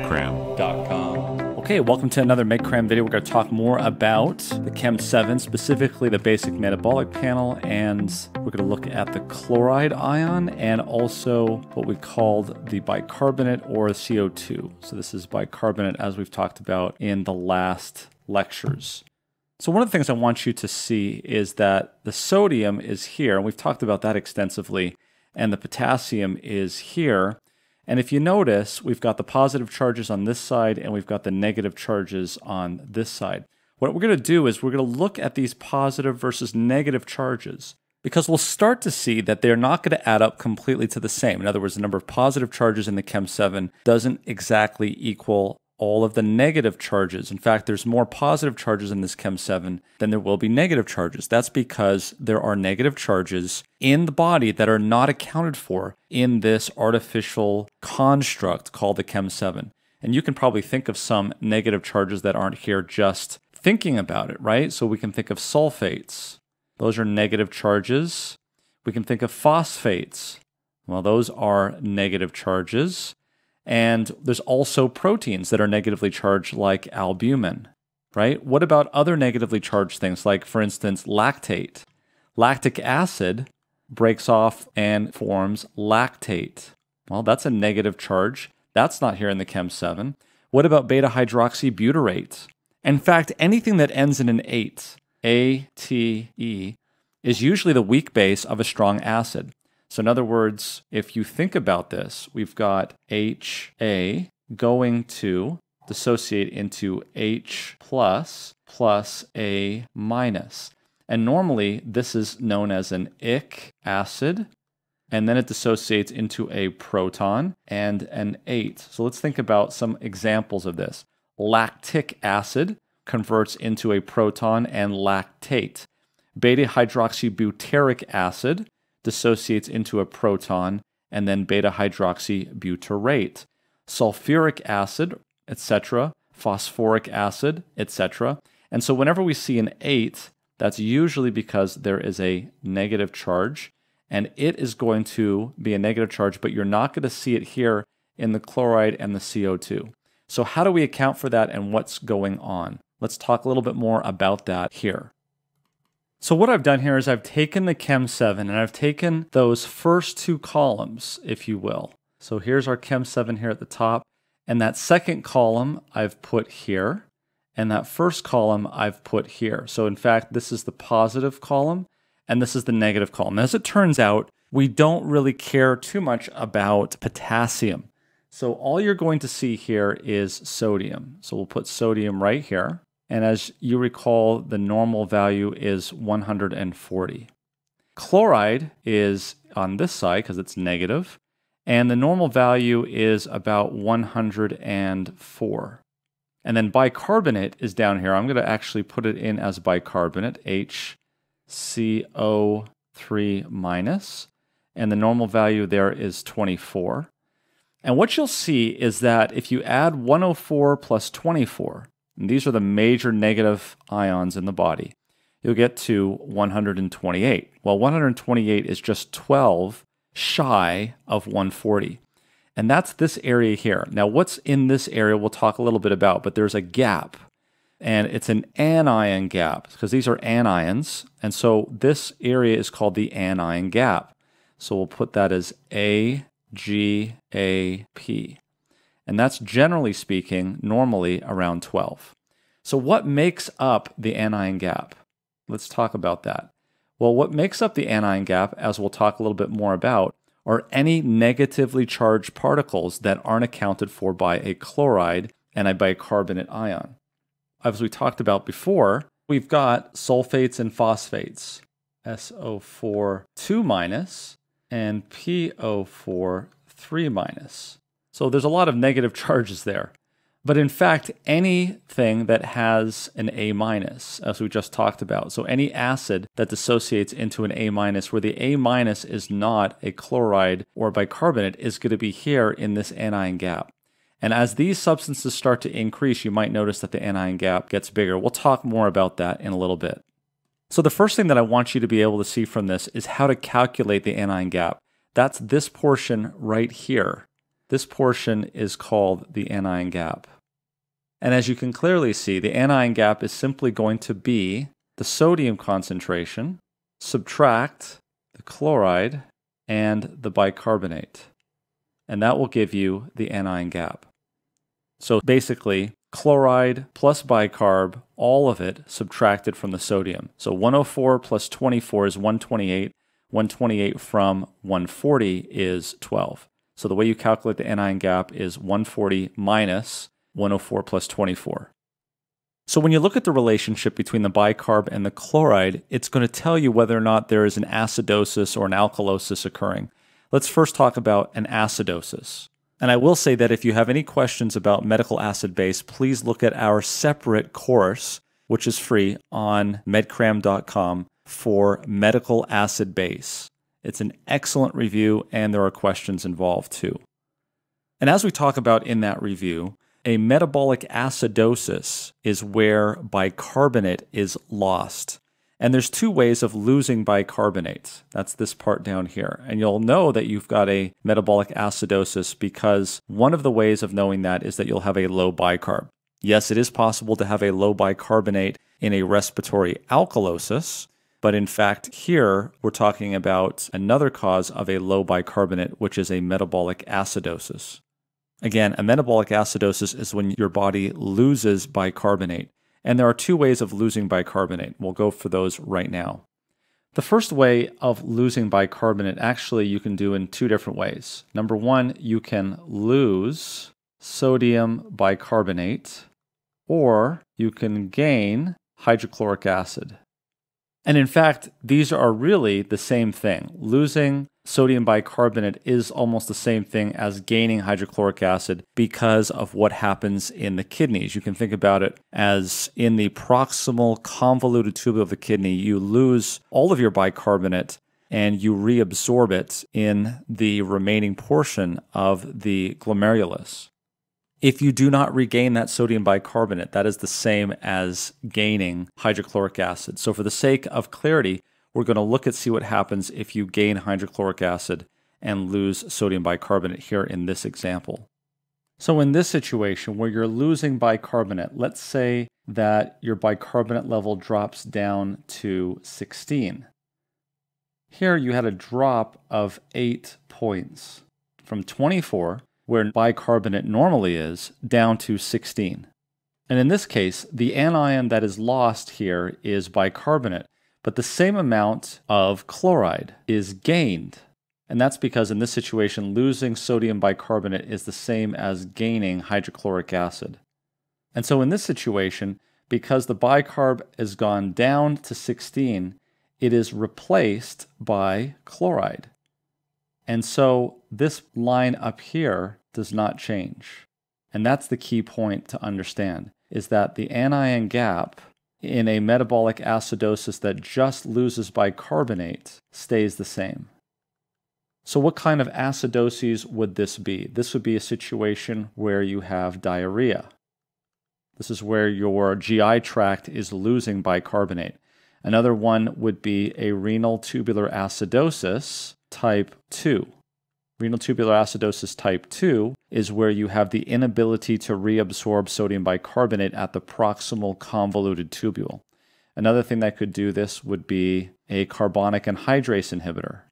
medcram.com. Okay, welcome to another MedCram video. We're going to talk more about the Chem-7, specifically the basic metabolic panel, and we're going to look at the chloride ion and also what we called the bicarbonate or CO2. So this is bicarbonate, as we've talked about in the last lectures. So one of the things I want you to see is that the sodium is here, and we've talked about that extensively, and the potassium is here. And if you notice, we've got the positive charges on this side and we've got the negative charges on this side. What we're going to do is we're going to look at these positive versus negative charges because we'll start to see that they're not going to add up completely to the same. In other words, the number of positive charges in the Chem-7 doesn't exactly equal all of the negative charges. In fact, there's more positive charges in this Chem-7 than there will be negative charges. That's because there are negative charges in the body that are not accounted for in this artificial construct called the Chem-7. And you can probably think of some negative charges that aren't here just thinking about it, right? So we can think of sulfates. Those are negative charges. We can think of phosphates. Well, those are negative charges. And there's also proteins that are negatively charged like albumin, right? What about other negatively charged things like, for instance, lactate? Lactic acid breaks off and forms lactate. Well, that's a negative charge. That's not here in the Chem-7. What about beta-hydroxybutyrate? In fact, anything that ends in an ate, A-T-E, is usually the weak base of a strong acid. So in other words, if you think about this, we've got HA going to dissociate into H plus A minus. And normally this is known as an ic acid, and then it dissociates into a proton and an ate. So let's think about some examples of this. Lactic acid converts into a proton and lactate. Beta-hydroxybutyrate acid dissociates into a proton and then beta-hydroxybutyrate. Sulfuric acid, etc., phosphoric acid, etc. And so whenever we see an 8, that's usually because there is a negative charge, and it is going to be a negative charge, but you're not going to see it here in the chloride and the CO2. So how do we account for that and what's going on? Let's talk a little bit more about that here. So what I've done here is I've taken the Chem-7 and I've taken those first two columns, if you will. So here's our Chem-7 here at the top, and that second column I've put here, and that first column I've put here. So in fact, this is the positive column, and this is the negative column. As it turns out, we don't really care too much about potassium. So all you're going to see here is sodium. So we'll put sodium right here. And as you recall, the normal value is 140. Chloride is on this side because it's negative, and the normal value is about 104. And then bicarbonate is down here. I'm going to actually put it in as bicarbonate, HCO3 minus, and the normal value there is 24. And what you'll see is that if you add 104 plus 24, and these are the major negative ions in the body, you'll get to 128. Well, 128 is just 12 shy of 140. And that's this area here. Now, what's in this area we'll talk a little bit about, but there's a gap. And it's an anion gap, because these are anions. And so this area is called the anion gap. So we'll put that as AGAP. And that's generally speaking, normally around 12. So what makes up the anion gap? Let's talk about that. Well, what makes up the anion gap, as we'll talk a little bit more about, are any negatively charged particles that aren't accounted for by a chloride and a bicarbonate ion. As we talked about before, we've got sulfates and phosphates, SO4 2 minus and PO4 3 minus. So there's a lot of negative charges there. But in fact, anything that has an A minus, as we just talked about, so any acid that dissociates into an A minus where the A minus is not a chloride or bicarbonate is going to be here in this anion gap. And as these substances start to increase, you might notice that the anion gap gets bigger. We'll talk more about that in a little bit. So the first thing that I want you to be able to see from this is how to calculate the anion gap. That's this portion right here. This portion is called the anion gap. And as you can clearly see, the anion gap is simply going to be the sodium concentration, subtract the chloride and the bicarbonate. And that will give you the anion gap. So basically, chloride plus bicarb, all of it subtracted from the sodium. So 104 plus 24 is 128. 128 from 140 is 12. So the way you calculate the anion gap is 140 minus 104 plus 24. So when you look at the relationship between the bicarb and the chloride, it's going to tell you whether or not there is an acidosis or an alkalosis occurring. Let's first talk about an acidosis. And I will say that if you have any questions about medical acid base, please look at our separate course, which is free on medcram.com for medical acid base. It's an excellent review and there are questions involved too. And as we talk about in that review, a metabolic acidosis is where bicarbonate is lost. And there's two ways of losing bicarbonate. That's this part down here. And you'll know that you've got a metabolic acidosis because one of the ways of knowing that is that you'll have a low bicarb. Yes, it is possible to have a low bicarbonate in a respiratory alkalosis, but in fact here we're talking about another cause of a low bicarbonate, which is a metabolic acidosis. Again, a metabolic acidosis is when your body loses bicarbonate. And there are two ways of losing bicarbonate. We'll go for those right now. The first way of losing bicarbonate, actually, you can do in two different ways. Number one, you can lose sodium bicarbonate, or you can gain hydrochloric acid. And in fact, these are really the same thing. Losing sodium bicarbonate is almost the same thing as gaining hydrochloric acid because of what happens in the kidneys. You can think about it as in the proximal convoluted tubule of the kidney, you lose all of your bicarbonate and you reabsorb it in the remaining portion of the glomerulus. If you do not regain that sodium bicarbonate, that is the same as gaining hydrochloric acid. So for the sake of clarity, we're going to look at see what happens if you gain hydrochloric acid and lose sodium bicarbonate here in this example. So in this situation where you're losing bicarbonate, let's say that your bicarbonate level drops down to 16. Here you had a drop of 8 points from 24, where bicarbonate normally is, down to 16. And in this case, the anion that is lost here is bicarbonate, but the same amount of chloride is gained. And that's because in this situation, losing sodium bicarbonate is the same as gaining hydrochloric acid. And so in this situation, because the bicarb has gone down to 16, it is replaced by chloride. And so this line up here does not change. And that's the key point to understand, is that the anion gap in a metabolic acidosis that just loses bicarbonate stays the same. So what kind of acidoses would this be? This would be a situation where you have diarrhea. This is where your GI tract is losing bicarbonate. Another one would be a renal tubular acidosis type 2. Renal tubular acidosis type 2 is where you have the inability to reabsorb sodium bicarbonate at the proximal convoluted tubule. Another thing that could do this would be a carbonic anhydrase inhibitor.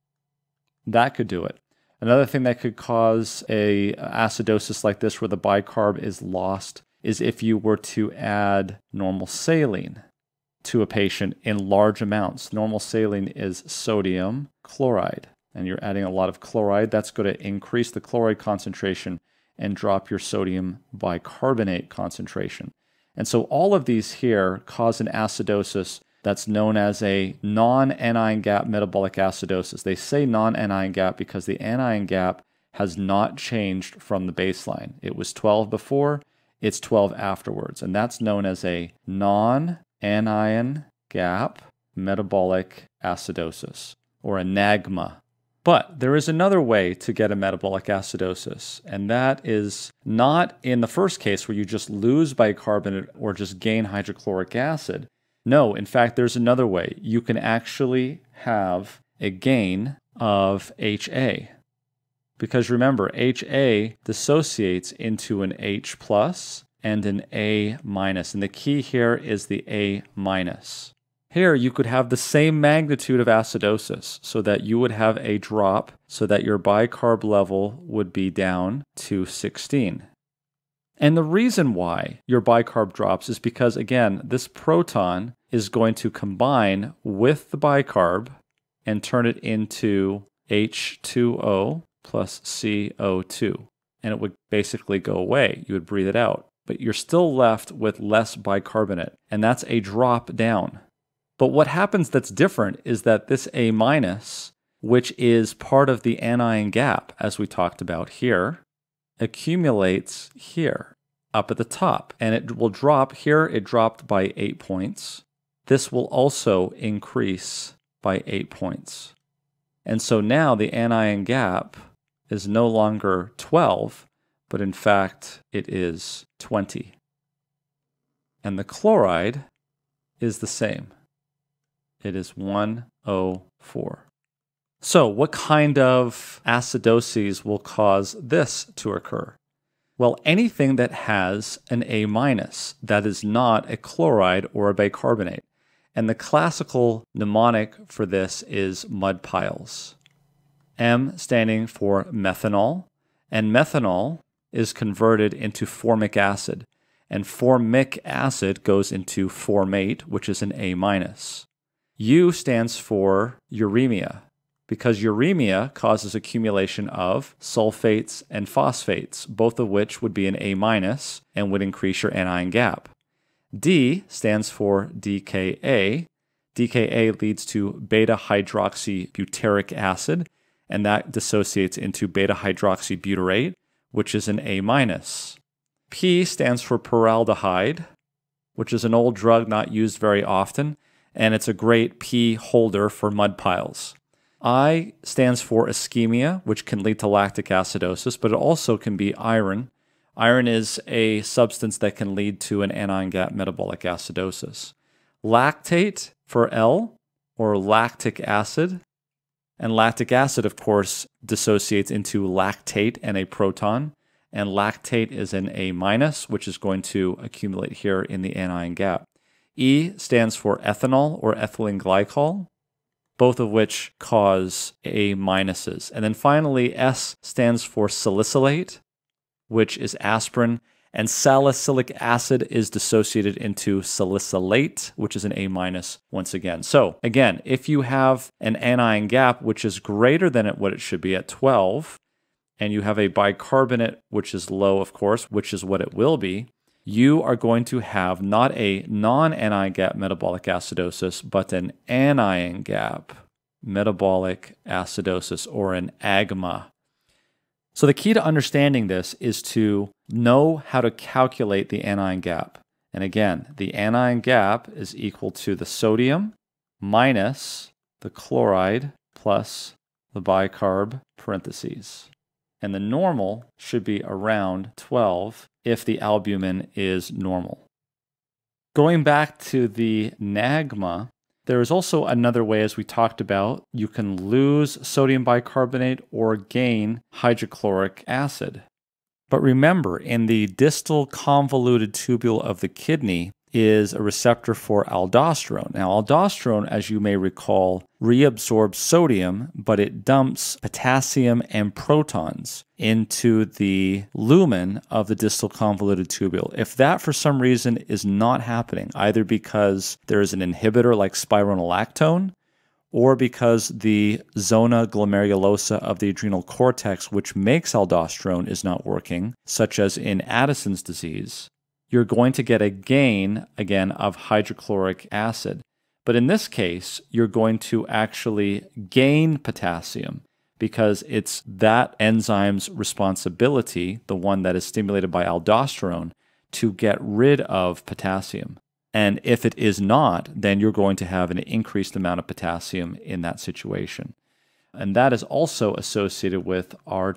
That could do it. Another thing that could cause a acidosis like this where the bicarb is lost is if you were to add normal saline to a patient in large amounts. Normal saline is sodium chloride, and you're adding a lot of chloride. That's going to increase the chloride concentration and drop your sodium bicarbonate concentration. And so all of these here cause an acidosis that's known as a non-anion gap metabolic acidosis. They say non-anion gap because the anion gap has not changed from the baseline. It was 12 before, it's 12 afterwards. And that's known as a non-anion gap metabolic acidosis, or a NAGMA. But there is another way to get a metabolic acidosis, and that is not in the first case where you just lose bicarbonate or just gain hydrochloric acid. No, in fact, there's another way. You can actually have a gain of HA. Because remember, HA dissociates into an H plus and an A minus. And the key here is the A minus. Here, you could have the same magnitude of acidosis so that you would have a drop so that your bicarb level would be down to 16. And the reason why your bicarb drops is because, again, this proton is going to combine with the bicarb and turn it into H2O plus CO2. And it would basically go away. You would breathe it out. But you're still left with less bicarbonate, and that's a drop down. But what happens that's different is that this A minus, which is part of the anion gap, as we talked about here, accumulates here, up at the top. And it will drop here. It dropped by 8 points. This will also increase by 8 points. And so now the anion gap is no longer 12, but in fact it is 20. And the chloride is the same. It is 104. So what kind of acidoses will cause this to occur? Well, anything that has an A minus that is not a chloride or a bicarbonate. And the classical mnemonic for this is mud piles. M standing for methanol, and methanol is converted into formic acid. And formic acid goes into formate, which is an A minus. U stands for uremia, because uremia causes accumulation of sulfates and phosphates, both of which would be an A minus and would increase your anion gap. D stands for DKA. DKA leads to beta-hydroxybutyrate acid, and that dissociates into beta-hydroxybutyrate, which is an A minus. P stands for peraldehyde, which is an old drug not used very often, and it's a great P holder for mud piles. I stands for ischemia, which can lead to lactic acidosis, but it also can be iron. Iron is a substance that can lead to an anion gap metabolic acidosis. Lactate for L, or lactic acid. And lactic acid, of course, dissociates into lactate and a proton. And lactate is an A minus, which is going to accumulate here in the anion gap. E stands for ethanol or ethylene glycol, both of which cause A minuses. And then finally, S stands for salicylate, which is aspirin, and salicylic acid is dissociated into salicylate, which is an A minus once again. So again, if you have an anion gap which is greater than what it should be at 12, and you have a bicarbonate which is low, of course, which is what it will be, you are going to have not a non-anion gap metabolic acidosis, but an anion gap metabolic acidosis, or an AGMA. So the key to understanding this is to know how to calculate the anion gap. And again, the anion gap is equal to the sodium minus the chloride plus the bicarb parentheses. And the normal should be around 12 if the albumin is normal. Going back to the NAGMA, there is also another way, as we talked about. You can lose sodium bicarbonate or gain hydrochloric acid. But remember, in the distal convoluted tubule of the kidney is a receptor for aldosterone. Now, aldosterone, as you may recall, reabsorbs sodium, but it dumps potassium and protons into the lumen of the distal convoluted tubule. If that for some reason is not happening, either because there is an inhibitor like spironolactone, or because the zona glomerulosa of the adrenal cortex, which makes aldosterone, is not working, such as in Addison's disease, you're going to get a gain, again, of hydrochloric acid. But in this case, you're going to actually gain potassium because it's that enzyme's responsibility, the one that is stimulated by aldosterone, to get rid of potassium. And if it is not, then you're going to have an increased amount of potassium in that situation. And that is also associated with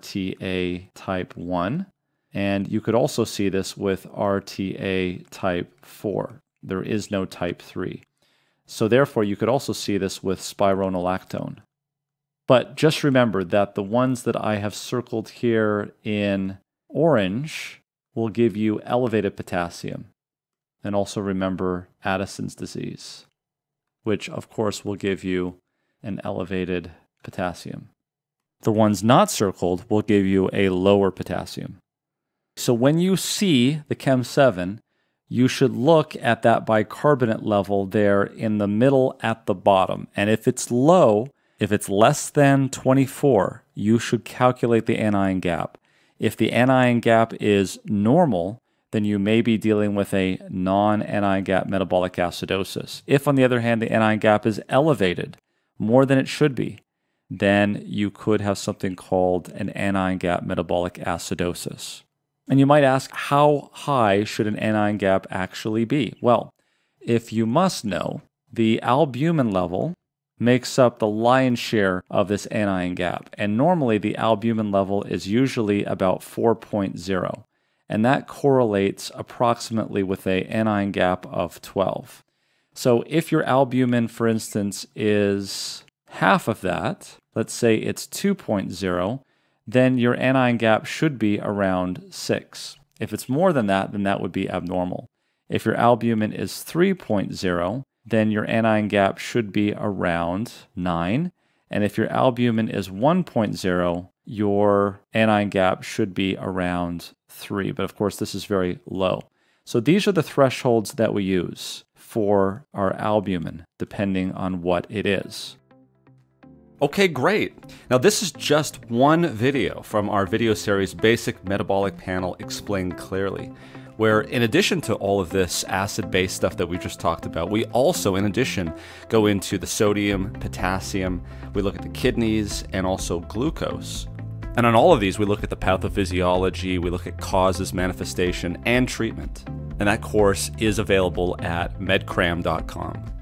RTA type 1. And you could also see this with RTA type 4. There is no type 3. So therefore, you could also see this with spironolactone. But just remember that the ones that I have circled here in orange will give you elevated potassium. And also remember Addison's disease, which of course will give you an elevated potassium. The ones not circled will give you a lower potassium. So when you see the Chem-7, you should look at that bicarbonate level there in the middle at the bottom. And if it's low, if it's less than 24, you should calculate the anion gap. If the anion gap is normal, then you may be dealing with a non-anion gap metabolic acidosis. If, on the other hand, the anion gap is elevated, more than it should be, then you could have something called an anion gap metabolic acidosis. And you might ask, how high should an anion gap actually be? Well, if you must know, the albumin level makes up the lion's share of this anion gap. And normally the albumin level is usually about 4.0. And that correlates approximately with an anion gap of 12. So if your albumin, for instance, is half of that, let's say it's 2.0, then your anion gap should be around 6. If it's more than that, then that would be abnormal. If your albumin is 3.0, then your anion gap should be around 9. And if your albumin is 1.0, your anion gap should be around 3. But of course, this is very low. So these are the thresholds that we use for our albumin, depending on what it is. Okay, great. Now this is just one video from our video series, Basic Metabolic Panel Explained Clearly, where in addition to all of this acid-based stuff that we just talked about, we also, in addition, go into the sodium, potassium, we look at the kidneys, and also glucose. And on all of these, we look at the pathophysiology, we look at causes, manifestation, and treatment. And that course is available at medcram.com.